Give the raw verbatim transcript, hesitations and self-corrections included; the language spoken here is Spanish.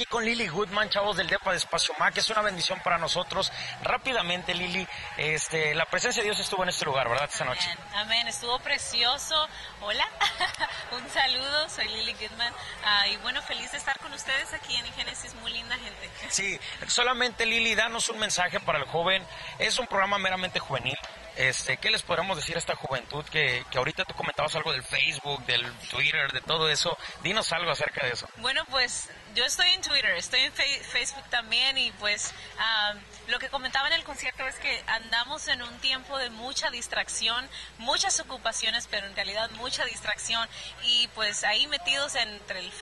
aquí con Lily Goodman, chavos del Depa de Espacio Mac, es una bendición para nosotros. Rápidamente, Lily, este, la presencia de Dios estuvo en este lugar, ¿verdad? Esta noche. Amén, amén. Estuvo precioso. Hola, un saludo, soy Lily Goodman. Uh, y bueno, feliz de estar con ustedes aquí en Génesis, muy linda gente. Sí, solamente Lily, danos un mensaje para el joven. Es un programa meramente juvenil. Este, ¿qué les podemos decir a esta juventud que, que ahorita tú comentabas algo del Facebook, del Twitter, de todo eso? Dinos algo acerca de eso. Bueno, pues yo estoy en Twitter, estoy en fe- Facebook también y pues um, lo que comentaba en el concierto es que andamos en un tiempo de mucha distracción, muchas ocupaciones, pero en realidad mucha distracción y pues ahí metidos entre el